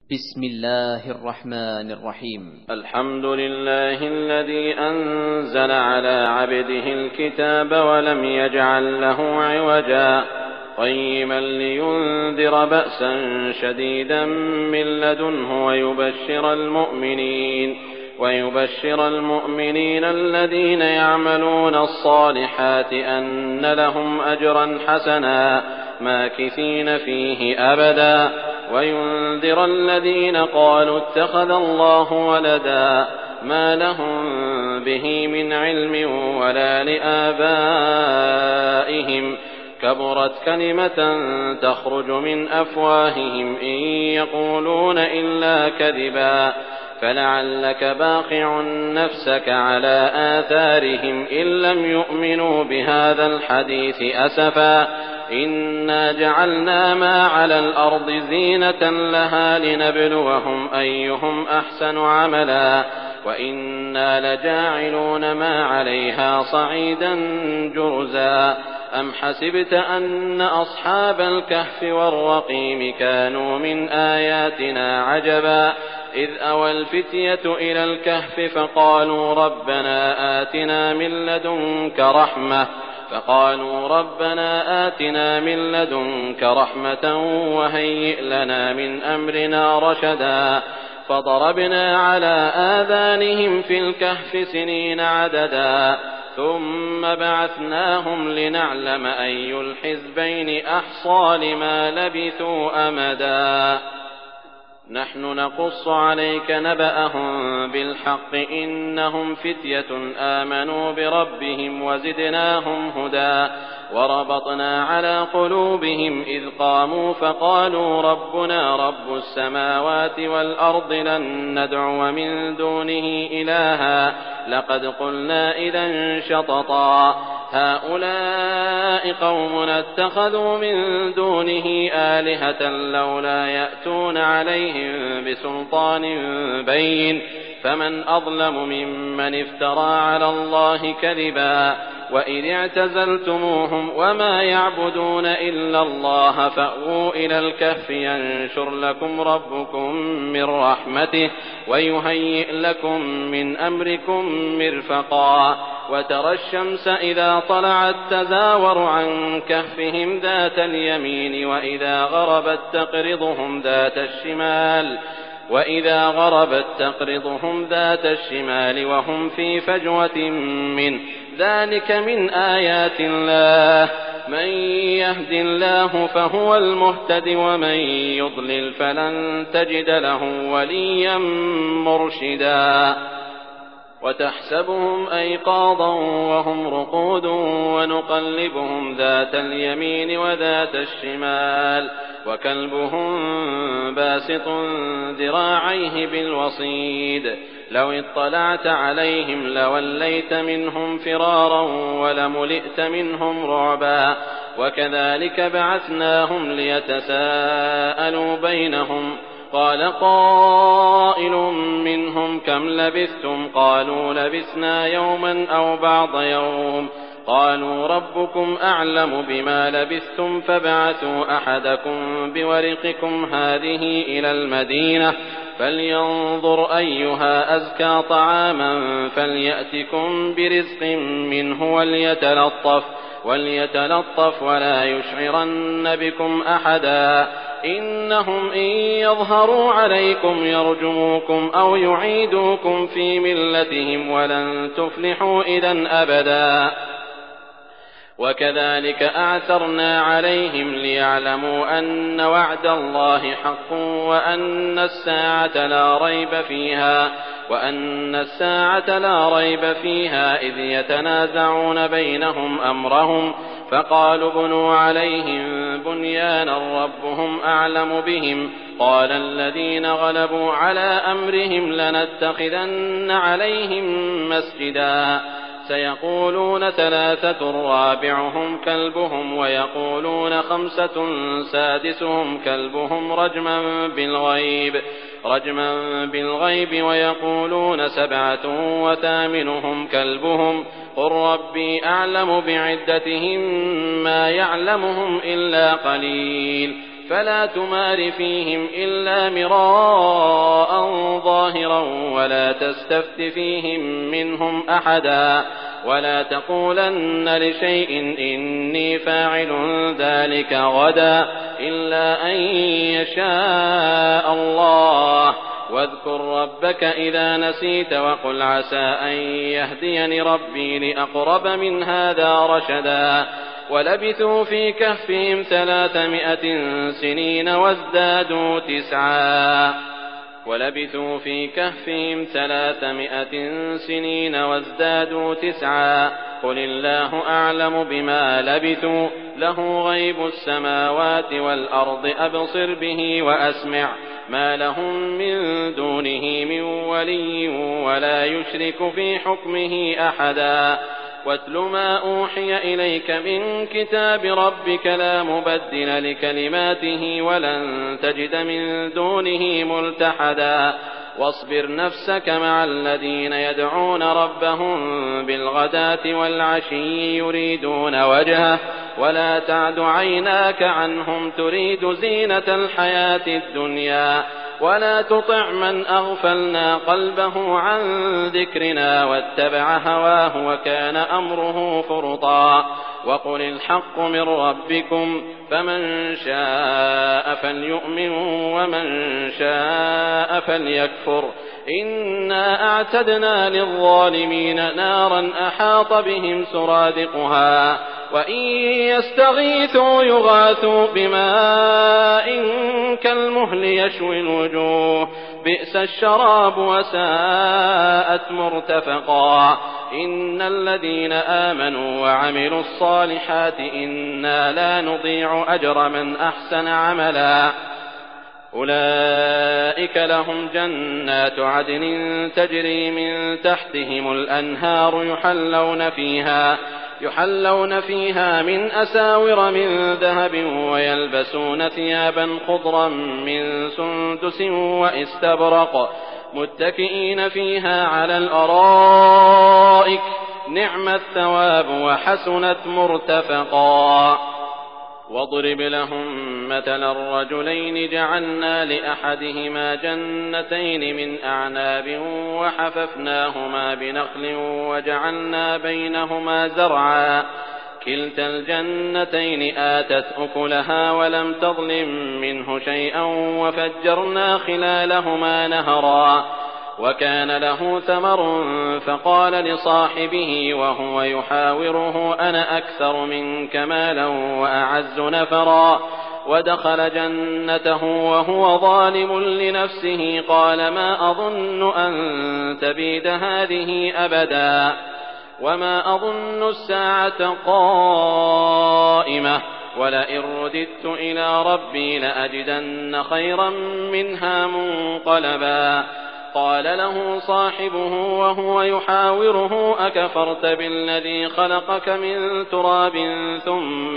بسم الله الرحمن الرحيم. الحمد لله الذي أنزل على عبده الكتاب ولم يجعل له عوجا قيما لينذر بأسا شديدا من لدنه ويبشر المؤمنين الذين يعملون الصالحات أن لهم أجرا حسنا ماكثين فيه أبدا وينذر الذين قالوا اتخذ الله ولدا ما لهم به من علم ولا لآبائهم كبرت كلمة تخرج من أفواههم إن يقولون إلا كذبا فلعلك باخع نفسك على آثارهم إن لم يؤمنوا بهذا الحديث أسفا إنا جعلنا ما على الأرض زينة لها لنبلوهم أيهم أحسن عملا وإنا لجاعلون ما عليها صعيدا جرزا أم حسبت أن أصحاب الكهف والرقيم كانوا من آياتنا عجبا إذ أوى الفتية إلى الكهف فقالوا ربنا آتنا من لدنك رحمة وهيئ لنا من أمرنا رشدا فضربنا على آذانهم في الكهف سنين عددا ثم بعثناهم لنعلم أي الحزبين أحصى لما لبثوا أمدا نحن نقص عليك نبأهم بالحق إنهم فتية آمنوا بربهم وزدناهم هدى وربطنا على قلوبهم إذ قاموا فقالوا ربنا رب السماوات والأرض لن ندعو من دونه إلها لقد قلنا إذا شططا هؤلاء قومنا اتخذوا من دونه آلهة لولا يأتون عليهم بسلطان بين فمن أظلم ممن افترى على الله كذبا وإذ اعتزلتموهم وما يعبدون إلا الله فأووا إلى الكهف ينشر لكم ربكم من رحمته ويهيئ لكم من أمركم مرفقا وترى الشمس إذا طلعت تزاور عن كهفهم ذات اليمين وإذا غربت تقرضهم ذات الشمال وهم في فجوة منه ذلك من آيات الله من يهد الله فهو المهتد ومن يضلل فلن تجد له وليا مرشدا وتحسبهم أيقاظا وهم رقود ونقلبهم ذات اليمين وذات الشمال وكلبهم باسط ذراعيه بالوصيد لو اطلعت عليهم لوليت منهم فرارا ولملئت منهم رعبا وكذلك بعثناهم ليتساءلوا بينهم قال قائل منهم كم لبثتم قالوا لبثنا يوما أو بعض يوم قالوا ربكم أعلم بما لبثتم فابعثوا أحدكم بورقكم هذه إلى المدينة فلينظر أيها أزكى طعاما فليأتكم برزق منه وليتلطف ولا يشعرن بكم أحدا إنهم إن يظهروا عليكم يرجموكم أو يعيدوكم في ملتهم ولن تفلحوا إذا أبدا وكذلك أعثرنا عليهم ليعلموا أن وعد الله حق وأن الساعة لا ريب فيها إذ يتنازعون بينهم أمرهم فقالوا بنوا عليهم بنيانا ربهم أعلم بهم قال الذين غلبوا على أمرهم لنتخذن عليهم مسجدا سيقولون 3 رابعهم كلبهم ويقولون 5 سادسهم كلبهم رجما بالغيب ويقولون 7 وثامنهم كلبهم قل ربي أعلم بعدتهم ما يعلمهم إلا قليل فلا تمار فيهم إلا مراء ظاهرا ولا تستفت فيهم منهم أحدا ولا تقولن لشيء إني فاعل ذلك غدا إلا أن يشاء الله واذكر ربك إذا نسيت وقل عسى أن يهديني ربي لأقرب من هذا رشدا ولبثوا في كهفهم 300 سنين وازدادوا تسعا قل الله أعلم بما لبثوا له غيب السماوات والأرض أبصر به وأسمع ما لهم من دونه من ولي ولا يشرك في حكمه أحدا واتل ما أوحي إليك من كتاب ربك لا مبدل لكلماته ولن تجد من دونه ملتحدا واصبر نفسك مع الذين يدعون ربهم بالغداة والعشي يريدون وجهه ولا تعد عيناك عنهم تريد زينة الحياة الدنيا ولا تطع من أغفلنا قلبه عن ذكرنا واتبع هواه وكان أمره فرطا وقل الحق من ربكم فمن شاء فليؤمن ومن شاء فليكفر إنا أعتدنا للظالمين نارا أحاط بهم سرادقها وإن يستغيثوا يغاثوا بماء كالمهل يشوي الوجوه بئس الشراب وساءت مرتفقا إن الذين آمنوا وعملوا الصالحات إنا لا نضيع أجر من أحسن عملا أولئك لهم جنات عدن تجري من تحتهم الأنهار يحلون فيها من أساور من ذهب ويلبسون ثيابا خضرا من سندس واستبرق متكئين فيها على الأرائك نعم الثواب وحسنت مرتفقا واضرب لهم مثلا الرجلين جعلنا لأحدهما جنتين من أعناب وحففناهما بنخل وجعلنا بينهما زرعا كلتا الجنتين آتت أكلها ولم تظلم منه شيئا وفجرنا خلالهما نهرا وكان له ثمر فقال لصاحبه وهو يحاوره أنا أكثر منك مالا وأعز نفرا ودخل جنته وهو ظالم لنفسه قال ما أظن أن تبيد هذه أبدا وما أظن الساعة قائمة ولئن رددت إلى ربي لأجدن خيرا منها منقلبا قال له صاحبه وهو يحاوره أكفرت بالذي خلقك من تراب ثم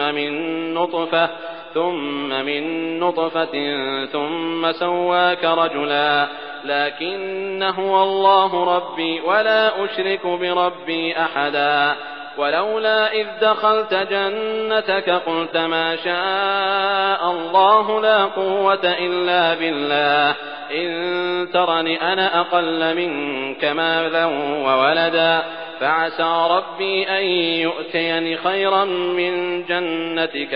من نطفة ثم سواك رجلا لكن هو الله ربي ولا أشرك بربي أحدا ولولا إذ دخلت جنتك قلت ما شاء الله لا قوة إلا بالله إن ترني أنا أقل منك مالا وولدا فعسى ربي أن يؤتيني خيرا من جنتك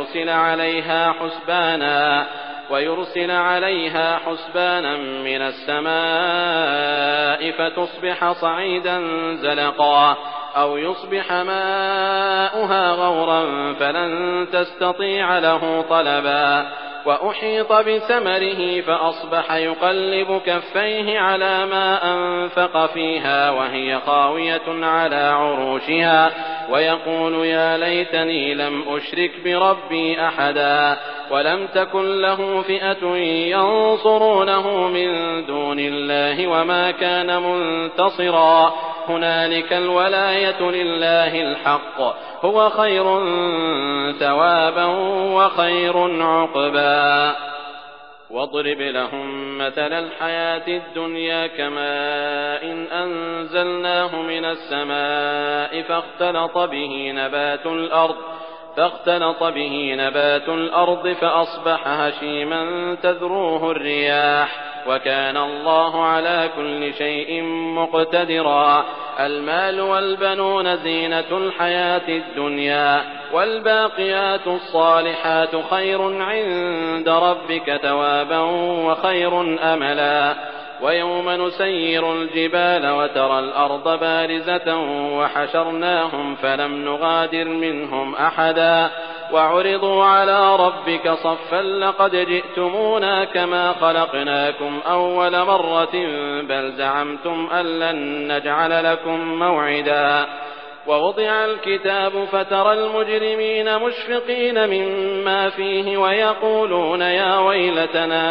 ويرسل عليها حسبانا من السماء فتصبح صعيدا زلقا أو يصبح ماؤها غورا فلن تستطيع له طلبا وأحيط بثمره فأصبح يقلب كفيه على ما أنفق فيها وهي خاوية على عروشها ويقول يا ليتني لم أشرك بربي أحدا ولم تكن له فئة ينصرونه من دون الله وما كان منتصرا هنالك الولاية لله الحق هو خير ثوابا وخير عقبا واضرب لهم مثل الحياة الدنيا كماء إن أنزلناه من السماء فاختلط به فاختلط به نبات الأرض فأصبح هشيما تذروه الرياح وكان الله على كل شيء مقتدرا. المال والبنون زينة الحياة الدنيا والباقيات الصالحات خير عند ربك ثوابا وخير أملا. ويوم نسير الجبال وترى الأرض بارزة وحشرناهم فلم نغادر منهم أحدا وعرضوا على ربك صفا لقد جئتمونا كما خلقناكم أول مرة بل زعمتم أن لن نجعل لكم موعدا. ووضع الكتاب فترى المجرمين مشفقين مما فيه ويقولون يا ويلتنا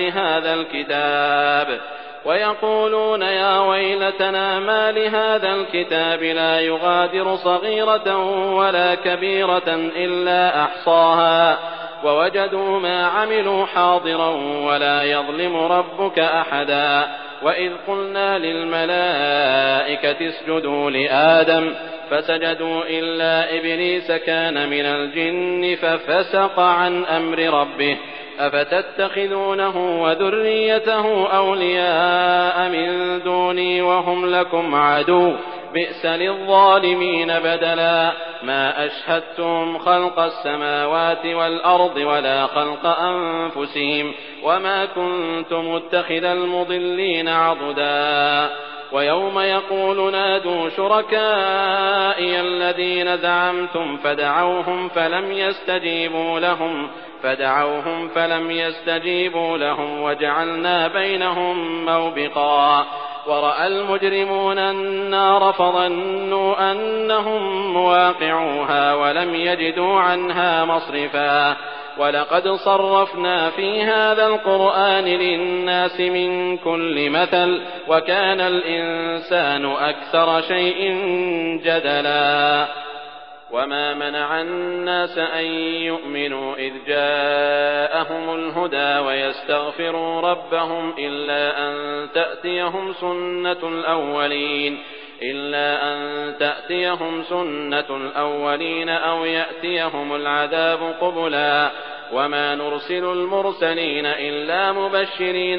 ما لهذا الكتاب لا يغادر صغيرة ولا كبيرة إلا أحصاها ووجدوا ما عملوا حاضرا ولا يظلم ربك أحدا. وإذ قلنا للملائكة اسجدوا لآدم فسجدوا إلا إبليس كان من الجن ففسق عن أمر ربه أفتتخذونه وذريته أولياء من دوني وهم لكم عدو بئس للظالمين بدلا. ما أشهدتم خلق السماوات والأرض ولا خلق أنفسهم وما كنت متخذ المضلين عضدا. ويوم يقول نادوا شركائي الذين زعمتم فدعوهم فلم يستجيبوا لهم وجعلنا بينهم موبقا. ورأى المجرمون النار فظنوا أنهم مواقعوها ولم يجدوا عنها مصرفا. ولقد صرفنا في هذا القرآن للناس من كل مثل وكان الإنسان أكثر شيء جدلا. وما منع الناس أن يؤمنوا إذ جاءهم الهدى ويستغفروا ربهم إلا أن تأتيهم سنة الأولين أو يأتيهم العذاب قبلا. وما نرسل المرسلين إلا مبشرين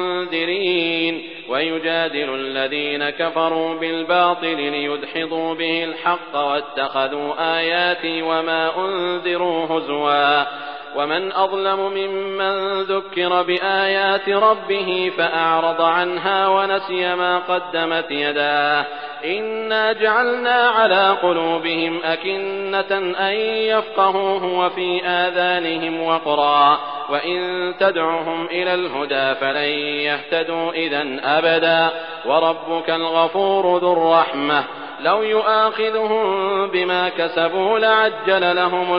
ومنذرين ويجادل الذين كفروا بالباطل ليدحضوا به الحق واتخذوا آياتي وما أنذروا هزوا. ومن أظلم ممن ذكر بآيات ربه فأعرض عنها ونسي ما قدمت يداه إنا جعلنا على قلوبهم أكنة أن يفقهوه وفي آذانهم وقرا وإن تدعهم إلى الهدى فلن يهتدوا إذن أبدا. وربك الغفور ذو الرحمة لو يؤاخذهم بما كسبوا لعجل لهم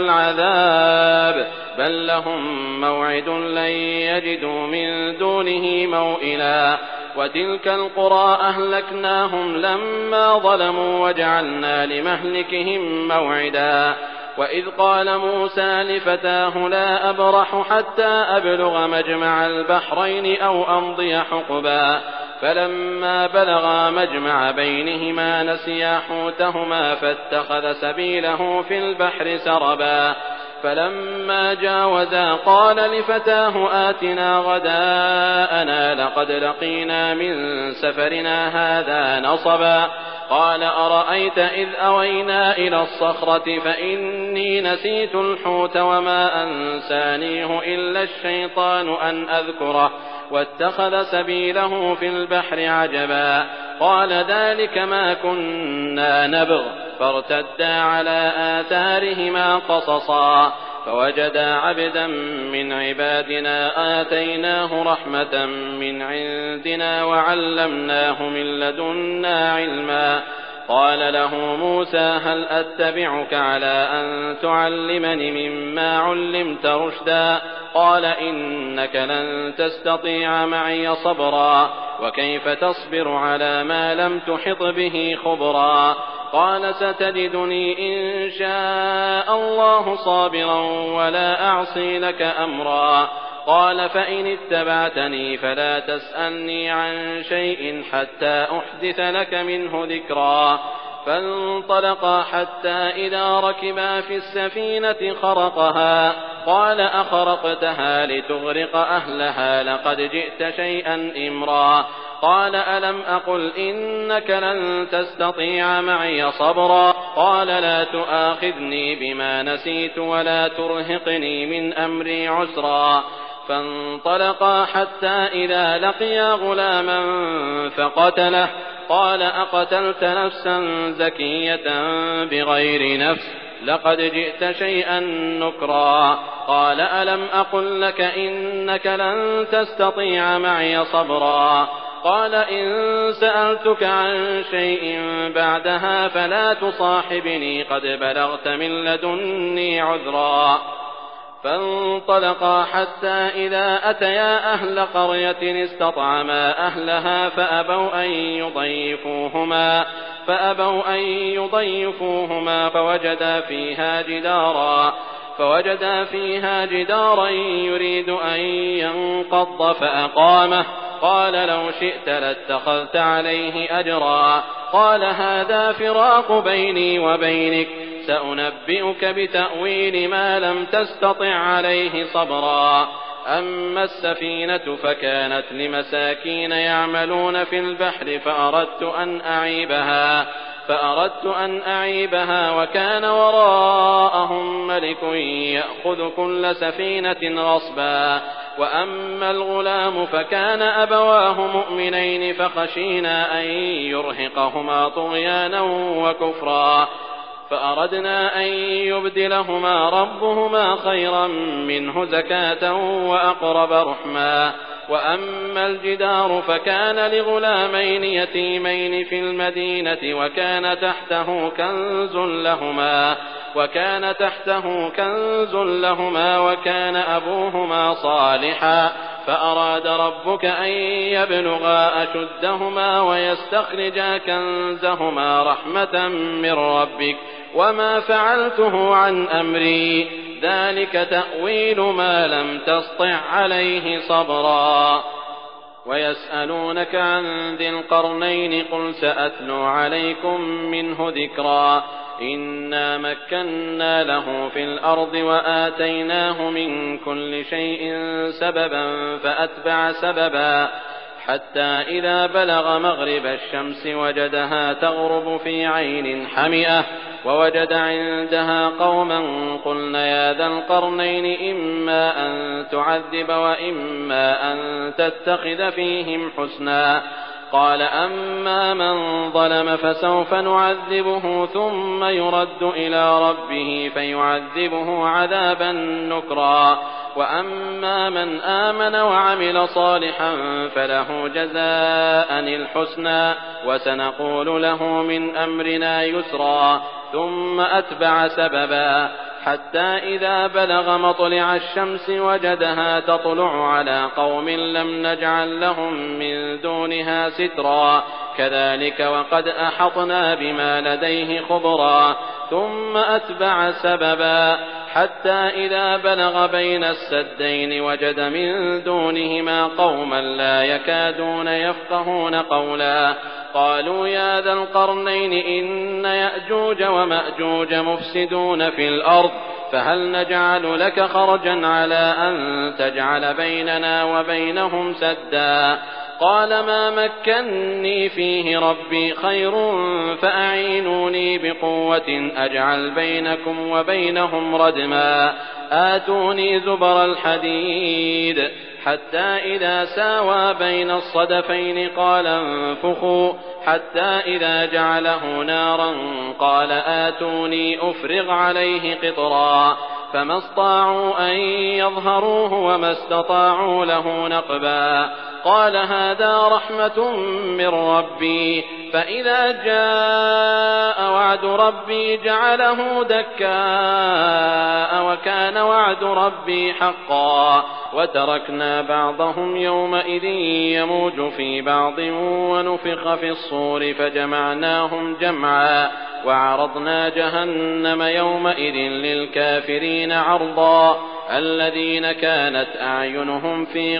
العذاب بل لهم موعد لن يجدوا من دونه موئلا. وتلك القرى أهلكناهم لما ظلموا وجعلنا لمهلكهم موعدا. وإذ قال موسى لفتاه لا أبرح حتى أبلغ مجمع البحرين أو أمضي حقبا فلما بلغا مجمع بينهما نسيا حوتهما فاتخذ سبيله في البحر سربا. فلما جاوزا قال لفتاه آتنا غداءنا لقد لقينا من سفرنا هذا نصبا. قال أرأيت إذ أوينا إلى الصخرة فإني نسيت الحوت وما أنسانيه إلا الشيطان أن أذكره واتخذ سبيله في البحر عجبا. قال ذلك ما كنا نبغ فارتدا على آثارهما قصصا فوجدا عبدا من عبادنا آتيناه رحمة من عندنا وعلمناه من لدنا علما. قال له موسى هل أتبعك على أن تعلمني مما علمت رشدا قال إنك لن تستطيع معي صبرا وكيف تصبر على ما لم تحط به خبرا. قال ستجدني إن شاء الله صابرا ولا أعصي لك أمرا. قال فإن اتبعتني فلا تسألني عن شيء حتى أحدث لك منه ذكرا. فانطلقا حتى إذا ركبا في السفينة خرقها قال أخرقتها لتغرق أهلها لقد جئت شيئا إمرا قال ألم أقل إنك لن تستطيع معي صبرا قال لا تؤاخذني بما نسيت ولا ترهقني من أمري عسرا فانطلقا حتى إذا لقيا غلاما فقتله قال أقتلت نفسا زكية بغير نفس لقد جئت شيئا نكرا قال ألم أقل لك إنك لن تستطيع معي صبرا قال إن سألتك عن شيء بعدها فلا تصاحبني قد بلغت من لدني عذرا فانطلقا حتى إذا أتيا أهل قرية استطعما أهلها فأبوا أن يضيفوهما فوجدا فيها جدارا يريد أن ينقض فأقامه قال لو شئت لاتخذت عليه أجرا قال هذا فراق بيني وبينك سأنبئك بتأويل ما لم تستطع عليه صبرا أما السفينة فكانت لمساكين يعملون في البحر فأردت أن أعيبها وكان وراءهم ملك يأخذ كل سفينة غصبا وأما الغلام فكان أبواه مؤمنين فخشينا أن يرهقهما طغيانا وكفرا فأردنا أن يبدلهما ربهما خيرا منه زكاة وأقرب رحما وأما الجدار فكان لغلامين يتيمين في المدينة وكان تحته كنز لهما وكان أبوهما صالحا فأراد ربك أن يبلغا أشدهما ويستخرجا كنزهما رحمة من ربك وما فعلته عن أمري ذلك تأويل ما لم تسطع عليه صبرا ويسألونك عن ذي القرنين قل سأتلو عليكم منه ذكرا إنا مكنا له في الأرض وآتيناه من كل شيء سببا فأتبع سببا حتى إذا بلغ مغرب الشمس وجدها تغرب في عين حمئة ووجد عندها قوما قلنا يا ذا القرنين إما أن تعذب وإما أن تتخذ فيهم حسنا قال أما من ظلم فسوف نعذبه ثم يرد إلى ربه فيعذبه عذابا نكرا وأما من آمن وعمل صالحا فله جزاء الحسنى وسنقول له من أمرنا يسرا ثم أتبع سببا حتى إذا بلغ مطلع الشمس وجدها تطلع على قوم لم نجعل لهم من دونها سترا كذلك وقد أحطنا بما لديه خبرا ثم أتبع سببا حتى إذا بلغ بين السدين وجد من دونهما قوما لا يكادون يفقهون قولا قالوا يا ذا القرنين إن يأجوج ومأجوج مفسدون في الأرض فهل نجعل لك خرجا على أن تجعل بيننا وبينهم سدا قال ما مكني فيه ربي خير فأعينوني بقوة أجعل بينكم وبينهم ردما آتوني زبر الحديد حتى إذا ساوى بين الصدفين قال انفخوا حتى إذا جعله نارا قال آتوني أفرغ عليه قطرا فما استطاعوا أن يظهروه وما استطاعوا له نقبا قال هذا رحمة من ربي فإذا جاء وعد ربي جعله دكاء وكان وعد ربي حقا وتركنا بعضهم يومئذ يموج في بعض ونفخ في الصور فجمعناهم جمعا وعرضنا جهنم يومئذ للكافرين عرضا الذين كانت أعينهم في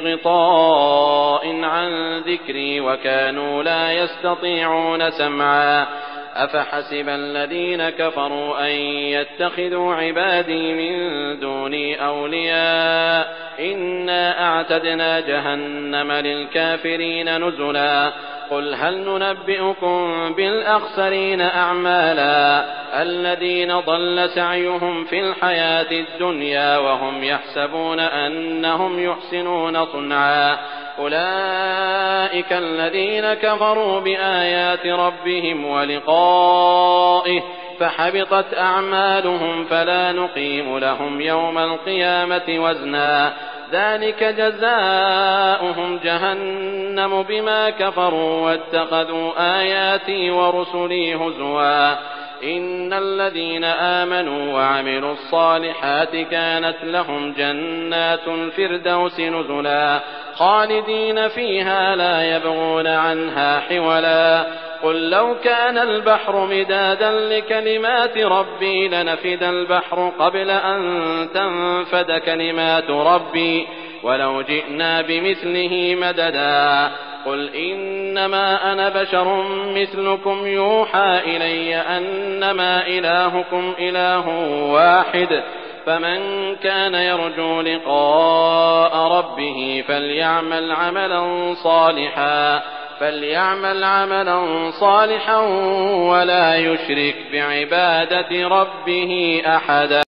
غطاء عن ذكري وكانوا لا يستطيعون سمعا أفحسب الذين كفروا أن يتخذوا عبادي من دوني أولياء إنا أعتدنا جهنم للكافرين نزلا قل هل ننبئكم بالأخسرين أعمالا الذين ضل سعيهم في الحياة الدنيا وهم يحسبون أنهم يحسنون صنعا أولئك الذين كفروا بآيات ربهم ولقائه فحبطت أعمالهم فلا نقيم لهم يوم القيامة وزنا ذلك جزاؤهم جهنم بما كفروا واتخذوا آياتي ورسلي هزوا إن الذين آمنوا وعملوا الصالحات كانت لهم جنات الفردوس نزلا خالدين فيها لا يبغون عنها حولا قل لو كان البحر مدادا لكلمات ربي لنفد البحر قبل أن تنفد كلمات ربي ولو جئنا بمثله مددا قل إنما أنا بشر مثلكم يوحى إلي أنما إلهكم إله واحد فمن كان يرجو لقاء ربه فليعمل عملا صالحا ولا يشرك بعبادة ربه أحدا.